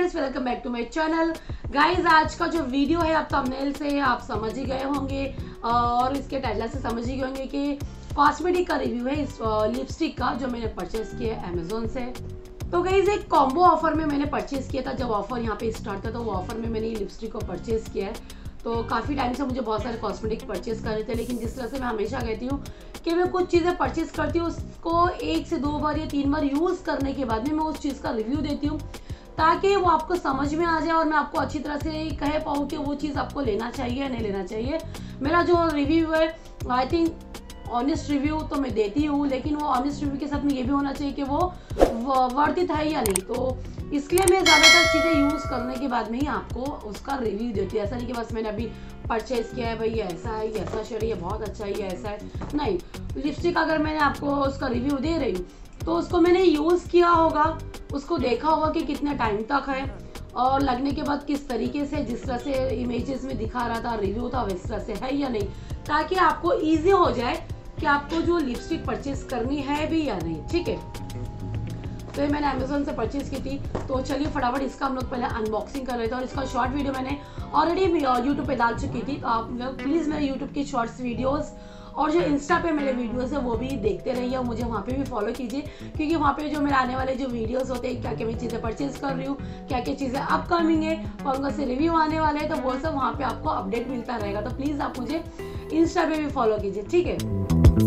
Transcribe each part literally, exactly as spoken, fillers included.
Guys, welcome back to my channel. Guys, आज का जो वीडियो है आप थंबनेल से आप समझ ही गए होंगे और इसके टाइटल से समझ ही गए होंगे कि कॉस्मेटिक का रिव्यू है इस लिपस्टिक का जो मैंने परचेस किया है अमेजोन से। तो गाइस, एक कॉम्बो ऑफर में मैंने परचेस किया था। जब ऑफर यहाँ पे स्टार्ट था तो वो ऑफर में मैंने ये लिपस्टिक को परचेस किया है। तो काफ़ी टाइम से मुझे बहुत सारे कॉस्मेटिक परचेस करने थे, लेकिन जिस तरह से मैं हमेशा कहती हूँ कि मैं कुछ चीज़ें परचेस करती हूँ उसको एक से दो बार या तीन बार यूज़ करने के बाद में मैं उस चीज़ का रिव्यू देती हूँ ताकि वो आपको समझ में आ जाए और मैं आपको अच्छी तरह से कह पाऊँ कि वो चीज़ आपको लेना चाहिए या नहीं लेना चाहिए। मेरा जो रिव्यू है आई थिंक ऑनेस्ट रिव्यू तो मैं देती हूँ, लेकिन वो ऑनेस्ट रिव्यू के साथ में ये भी होना चाहिए कि वो वर्थ इट है या नहीं। तो इसलिए मैं ज़्यादातर चीज़ें यूज़ करने के बाद में ही आपको उसका रिव्यू देती हूँ। ऐसा नहीं कि बस मैंने अभी परचेज़ किया है, भाई ये ऐसा है, ये ऐसा शेड, ये बहुत अच्छा है, ये ऐसा है, नहीं। लिपस्टिक अगर मैंने आपको उसका रिव्यू दे रही हूँ तो उसको मैंने यूज़ किया होगा, उसको देखा होगा कि कितने टाइम तक है और लगने के बाद किस तरीके से, जिस तरह से इमेजेस में दिखा रहा था, रिव्यू था, वैस तरह से है या नहीं, ताकि आपको ईजी हो जाए कि आपको जो लिपस्टिक परचेज करनी है भी या नहीं। ठीक है, तो ये मैंने अमेजोन से परचेज की थी। तो चलिए फटाफट इसका हम लोग पहले अनबॉक्सिंग कर रहे थे और इसका शॉर्ट वीडियो मैंने ऑलरेडी यूट्यूब पे डाल चुकी थी। तो आप लोग प्लीज़ मेरे यूट्यूब की शॉर्ट्स वीडियोस और जो इंस्टा पे मेरे वीडियोस है वो भी देखते रहिए और मुझे वहाँ पे भी फॉलो कीजिए, क्योंकि वहाँ पे जो मेरे आने वाले जो वीडियोस होते हैं, क्या क्या मैं चीज़ें परचेज कर रही हूँ, क्या क्या चीज़ें अपकमिंग है, कौन कौन से रिव्यू आने वाले हैं, तो वो सब वहाँ पे आपको अपडेट मिलता रहेगा। तो प्लीज़ आप मुझे इंस्टा पे भी फॉलो कीजिए, ठीक है।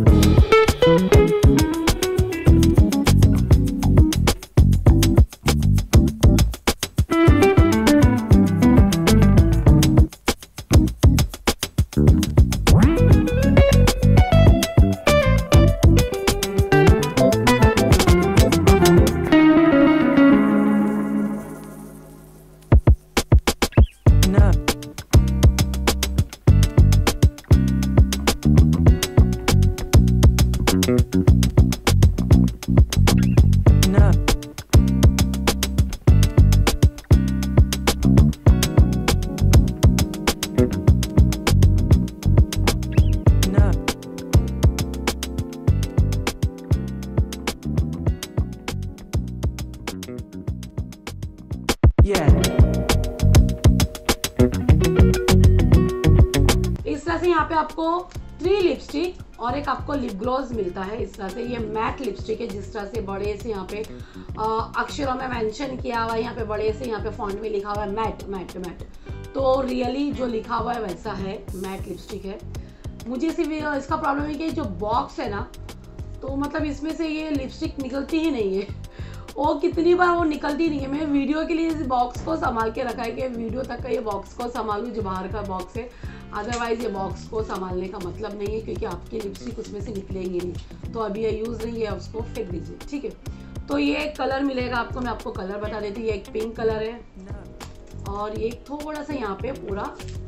इस तरह से यहाँ पे आपको थ्री लिपस्टिक और एक आपको लिप ग्लॉस मिलता है। इस तरह से ये मैट लिपस्टिक है, जिस तरह से बड़े से यहाँ पे अक्षरों में मेंशन किया हुआ है, यहाँ पे बड़े से यहाँ पे फॉन्ट में लिखा हुआ है मैट मैट मैट। तो रियली जो लिखा हुआ है वैसा है, मैट लिपस्टिक है। मुझे सिर्फ इसका प्रॉब्लम है कि जो बॉक्स है ना, तो मतलब इसमें से ये लिपस्टिक निकलती ही नहीं है। वो कितनी बार वो निकलती नहीं है। मैं वीडियो के लिए इस बॉक्स को संभाल के रखा है कि वीडियो तक का ये बॉक्स को संभालूँ जो बाहर का बॉक्स है, अदरवाइज ये बॉक्स को संभालने का मतलब नहीं है, क्योंकि आपकी लिपस्टिक उसमें से निकलेंगी नहीं। तो अभी ये यूज़ नहीं है, उसको फेंक दीजिए, ठीक है। तो ये कलर मिलेगा आपको, मैं आपको कलर बता देती हूँ। ये एक पिंक कलर है और ये थोड़ा सा यहाँ पे पूरा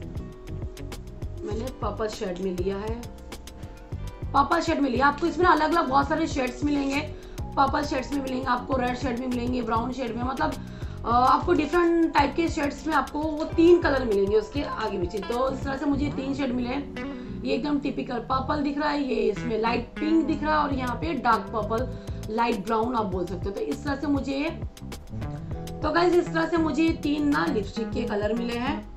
मैंने पर्पल शेड में लिया है, पर्पल शेड में लिया। आपको इसमें अलग अलग बहुत सारे शेड्स मिलेंगे, पर्पल शेड्स में मिलेंगे, आपको रेड शेड में मिलेंगे, ब्राउन शेड में, मतलब आपको डिफरेंट टाइप के शेड्स में आपको वो तीन कलर मिलेंगे उसके आगे पीछे। तो इस तरह से मुझे तीन शेड मिले हैं। ये एकदम टिपिकल पर्पल दिख रहा है, ये इसमें लाइट पिंक दिख रहा है और यहाँ पे डार्क पर्पल, लाइट ब्राउन आप बोल सकते हो। तो इस तरह से मुझे तो गाइस इस तरह से मुझे तीन ना लिपस्टिक के कलर मिले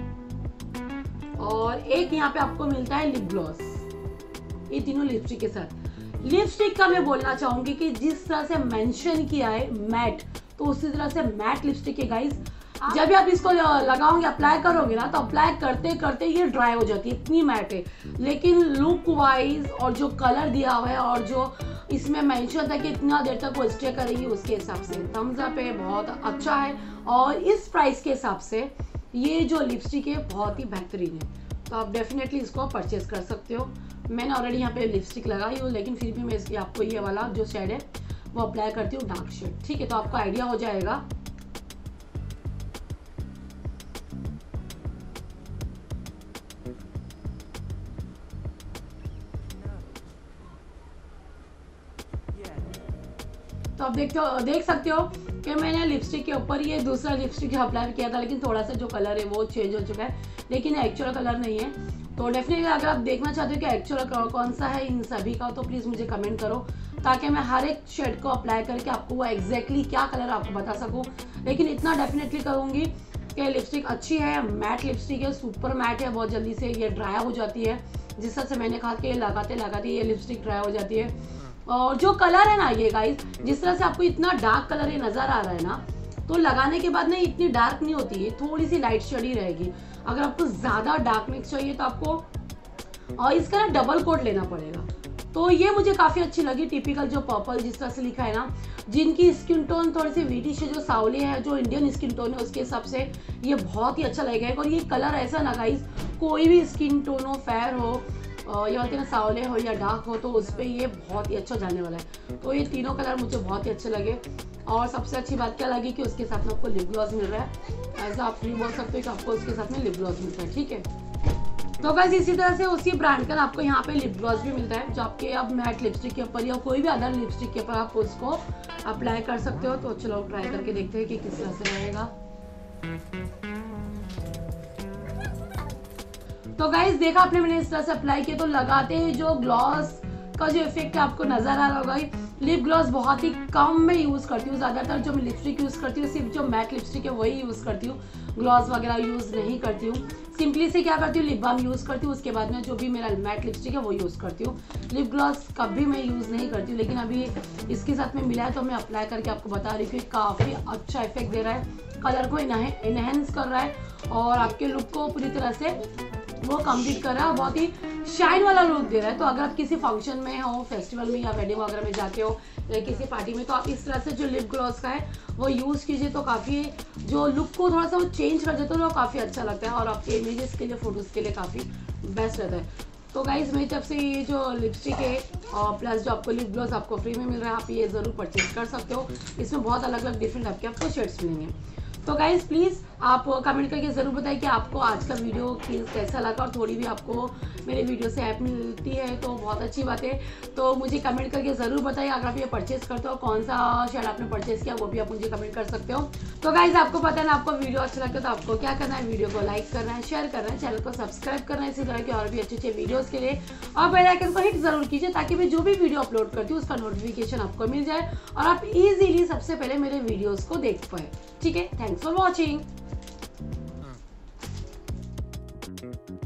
हैं और एक यहाँ पे आपको मिलता है लिप ग्लॉस, ये तीनों लिपस्टिक के साथ। लिपस्टिक का मैं बोलना चाहूंगी कि जिस तरह से मेंशन किया है मैट, तो उसी तरह से मैट लिपस्टिक है गाइस। जब भी आप इसको लगाओगे, अप्लाई करोगे ना, तो अप्लाई करते करते ये ड्राई हो जाती है, इतनी मैट है। लेकिन लुक वाइज और जो कलर दिया हुआ है और जो इसमें मेंशन था कि इतना देर तक वो स्टे करेगी, उसके हिसाब से थम्स अप है, बहुत अच्छा है। और इस प्राइस के हिसाब से ये जो लिपस्टिक है बहुत ही बेहतरीन है, तो आप डेफिनेटली इसको परचेज कर सकते हो। मैंने ऑलरेडी यहाँ पे लिपस्टिक लगाई हूँ, लेकिन फिर भी मैं इसकी आपको ये वाला जो शेड है वो अप्लाई करती हूँ, डार्क शेड, ठीक है। तो आपको आइडिया हो जाएगा। तो आप देखते हो, देख सकते हो कि मैंने लिपस्टिक के ऊपर ये दूसरा लिपस्टिक अप्लाई किया था, लेकिन थोड़ा सा जो कलर है वो चेंज हो चुका है, लेकिन एक्चुअल कलर नहीं है। तो डेफिनेटली अगर आप देखना चाहते हो कि एक्चुअल कलर कौन सा है इन सभी का, तो प्लीज़ मुझे कमेंट करो, ताकि मैं हर एक शेड को अप्लाई करके आपको वो एग्जैक्टली क्या कलर आपको बता सकूँ। लेकिन इतना डेफिनेटली करूँगी कि लिपस्टिक अच्छी है, मैट लिपस्टिक है, सुपर मैट है, बहुत जल्दी से ये ड्राई हो जाती है। जिस तरह से मैंने कहा कि लगाते लगाते ये लिपस्टिक ड्राई हो जाती है। और जो कलर है ना ये गाइस, जिस तरह से आपको इतना डार्क कलर ये नज़र आ रहा है ना, तो लगाने के बाद ना इतनी डार्क नहीं होती है, थोड़ी सी लाइट शेड ही रहेगी। अगर आपको ज़्यादा डार्कनेस चाहिए तो आपको और इसका ना डबल कोट लेना पड़ेगा। तो ये मुझे काफ़ी अच्छी लगी, टिपिकल जो पर्पल जिस तरह से लिखा है ना, जिनकी स्किन टोन थोड़ी सी वीटिश है, जो सावले है, जो इंडियन स्किन टोन है, उसके हिसाब से ये बहुत ही अच्छा लगेगा। और ये कलर ऐसा ना गाइस, कोई भी स्किन टोन हो, फेयर हो या बोलते ना सावले हो या डार्क हो, तो उस पर ये बहुत ही अच्छा जाने वाला है। तो ये तीनों कलर मुझे बहुत ही अच्छे लगे। और सबसे अच्छी बात क्या लगी कि उसके साथ में आपको लिप ग्लॉस मिल रहा है। ऐसा आप फ्री बोल सकते हो कि आपको उसके साथ में लिप ग्लॉस मिलता है, ठीक है। तो बस इसी तरह से उसी ब्रांड का आपको यहाँ पे लिप ग्लॉस भी मिलता है, जो आपके अब मैट लिपस्टिक के ऊपर या कोई भी अदर लिपस्टिक के ऊपर आप उसको अप्लाई कर सकते हो। तो चलो ट्राई करके देखते हैं कि किस तरह से रहेगा। तो गाइस देखा आपने, मैंने इस तरह से अप्लाई किया, तो लगाते ही जो ग्लॉस का जो इफेक्ट है आपको नजर आ रहा होगा। लिप ग्लॉस बहुत ही कम मैं यूज़ करती हूँ, ज़्यादातर जो मैं लिपस्टिक यूज़ करती हूँ सिर्फ जो मैट लिपस्टिक है वही यूज़ करती हूँ, ग्लॉस वगैरह यूज़ नहीं करती हूँ। सिंपली से क्या करती हूँ, लिप बाम यूज़ करती हूँ, उसके बाद में जो भी मेरा मैट लिपस्टिक है वो यूज़ करती हूँ। लिप ग्लॉस कभी मैं यूज़ नहीं करती हूँ, लेकिन अभी इसके साथ में मिला है तो मैं अप्लाई करके आपको बता रही हूँ कि काफ़ी अच्छा इफेक्ट दे रहा है, कलर को इनहेंस कर रहा है और आपके लुक को पूरी तरह से वो कंप्लीट कर रहा है, बहुत ही शाइन वाला लुक दे रहा है। तो अगर आप किसी फंक्शन में हो, फेस्टिवल में या वेडिंग वगैरह में जाते हो या किसी पार्टी में, तो आप इस तरह से जो लिप ग्लॉस का है वो यूज़ कीजिए, तो काफ़ी जो लुक को थोड़ा सा वो चेंज कर देता है, वो काफ़ी अच्छा लगता है और आपके इमेजेस के लिए, फोटोज़ के लिए काफ़ी बेस्ट रहता है। तो गाइज मेरी तरफ से ये जो लिपस्टिक है और प्लस जो आपको लिप ग्लॉस आपको फ्री में मिल रहा है, आप ये ज़रूर परचेज कर सकते हो। इसमें बहुत अलग अलग डिफरेंट आपके आपको शेड्स मिलेंगे। तो गाइज प्लीज़ आप कमेंट करके ज़रूर बताइए कि आपको आज का वीडियो कैसा लगा, और थोड़ी भी आपको मेरे वीडियो से हेल्प मिलती है तो बहुत अच्छी बात है। तो मुझे कमेंट करके ज़रूर बताइए, अगर आप ये परचेज़ करते हो कौन सा शेड आपने परचेज़ किया वो भी आप मुझे कमेंट कर सकते हो। तो गाइज आपको पता है ना, आपको वीडियो अच्छा लगता है तो आपको क्या करना है, वीडियो को लाइक करना है, शेयर करना है, चैनल को सब्सक्राइब करना है इसी तरह के और भी अच्छे अच्छे वीडियोज़ के लिए, और बेल आइकन को हिट ज़रूर कीजिए ताकि मैं जो भी वीडियो अपलोड करती हूँ उसका नोटिफिकेशन आपको मिल जाए और आप ईजिली सबसे पहले मेरे वीडियोज़ को देख पाए, ठीक है। Thanks for watching.